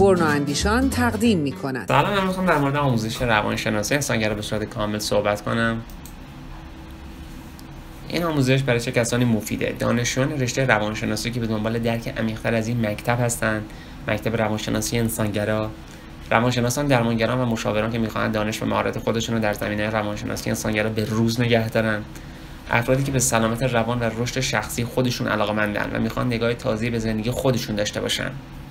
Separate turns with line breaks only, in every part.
برنو اندیشان تقدیم می‌کند.
سلام، من می‌خوام در مورد آموزش روانشناسی انسانگرا به صورت کامل صحبت کنم. این آموزش برای چه کسانی مفیده؟ دانشجویان رشته روانشناسی که به دنبال درک عمیق‌تر از این مکتب هستند، مکتب روانشناسی انسانگرا. روانشناسان، درمانگران و مشاوران که می‌خواهند دانش و مهارت خودشون رو در زمینه روانشناسی انسانگرا به روز نگه دارن. افرادی که به سلامت روان و رشد شخصی خودشون علاقه‌مندن و میخوان نگاه تازه‌ای به زندگی خودشون داشته باشن.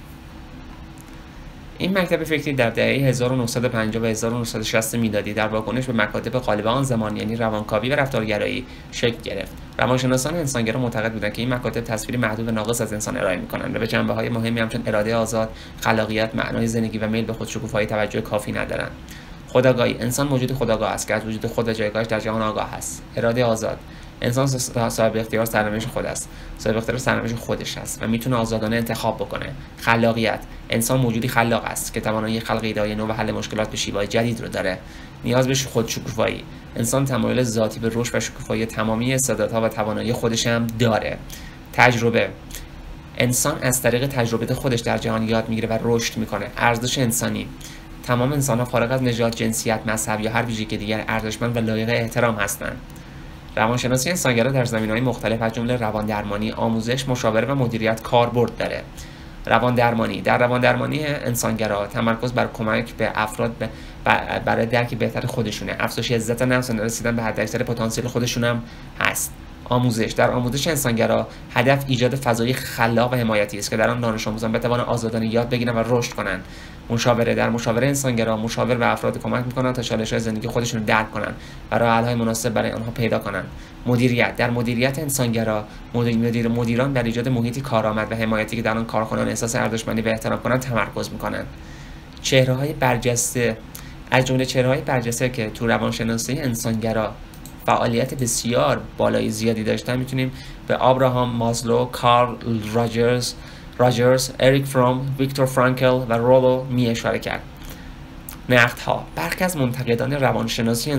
این مکتب فکری در دهه 1950 و 1960 میلادی در واکنش به مکاتب غالب آن زمان، یعنی روانکاوی و رفتارگرایی، شکل گرفت. روانشناسان انسانگرا معتقد بودند که این مکاتب تصویری محدود و ناقص از انسان ارائه می‌کنند و به جنبه‌های مهمی همچون اراده آزاد، خلاقیت، معنای زندگی و میل به خودشکوفایی توجه کافی ندارند. خودآگاهی: انسان موجود خودآگاه است که از وجود خود و جایگاهش در جهان آگاه است. اراده آزاد: انسان صاحب اختیار سرنوشت خود است، صاحب اختیار سرنوشت خودش است و میتونه آزادانه انتخاب بکنه. خلاقیت: انسان موجودی خلاق است که توانایی خلق ایده‌های نو و حل مشکلات به شیوه‌های جدید رو داره. نیاز به خودشکوفایی: انسان تمایل ذاتی به رشد و شکوفایی تمامی استعدادها و توانایی خودش هم داره. تجربه: انسان از طریق تجربه خودش در جهان یاد میگیره و رشد میکنه. ارزش انسانی: تمام انسان‌ها فارغ از نژاد، جنسیت، مذهب یا هر ویژگی دیگر ارزشمند و لایق احترام هستند. روانشناسی انسانگرا در زمینه‌های مختلف از جمله رواندرمانی، آموزش، مشاوره و مدیریت کاربرد داره. رواندرمانی: در رواندرمانی انسانگرا تمرکز بر کمک به افراد برای درک بهتر خودشونه، افزایش عزت نفس و رسیدن به حداکثر پتانسیل خودشون هم هست. آموزش: در آموزش انسانگرا هدف ایجاد فضای خلاق و حمایتی است که در آن دانش آموزان بتوانند آزادانه یاد بگیرند و رشد کنند. مشاوره: در مشاوره انسانگرا مشاور به افراد کمک می‌کنند تا چالش‌های زندگی خودشون رو درک کنند و راه حل‌های مناسب برای آنها پیدا کنند. مدیریت: در مدیریت انسانگرا مدیران بر ایجاد محیطی کارآمد و حمایتی که در آن کارکنان احساس ارزشمندی و احترام کنند تمرکز می‌کنند. چهره‌های برجسته: از جمله چهره‌های برجسته که تو روانشناسی انسانگرا فعالیت بسیار بالای زیادی داشتن میتونیم به آبراهام مازلو، کارل راجرز، اریک فروم، ویکتور فرانکل و رولو اشاره کرد. نقدها: برخی از منتقدان روانشناسی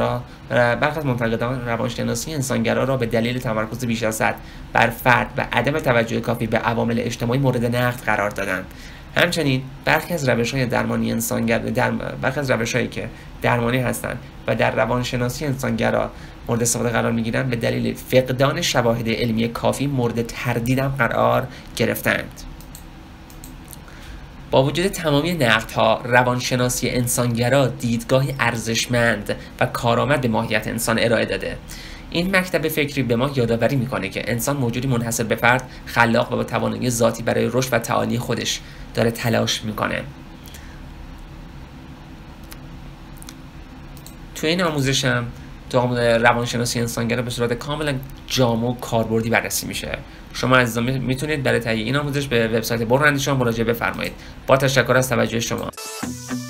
انسانگرا را به دلیل تمرکز بیش از حد بر فرد و عدم توجه کافی به عوامل اجتماعی مورد نقد قرار دادند. همچنین برخی از روش‌های درمانی برخی از روش‌هایی که درمانی هستند و در روانشناسی انسانگرا مورد استفاده قرار می‌گیرند به دلیل فقدان شواهد علمی کافی مورد تردید هم قرار گرفتند. با وجود تمامی نقدها، روانشناسی انسانگرا دیدگاهی ارزشمند و کارآمد به ماهیت انسان ارائه داده. این مکتب فکری به ما یادآوری میکنه که انسان موجودی منحصر به فرد، خلاق و با توانایی ذاتی برای رشد و تعالی خودش داره تلاش میکنه. تو این آموزشم تو روانشناسی انسانگرا به صورت کاملا جامع و کاربردی بررسی میشه. شما عزیزان میتونید برای تهیه این آموزش به وبسایت برنو اندیشان مراجعه بفرمایید. با تشکر از توجه شما.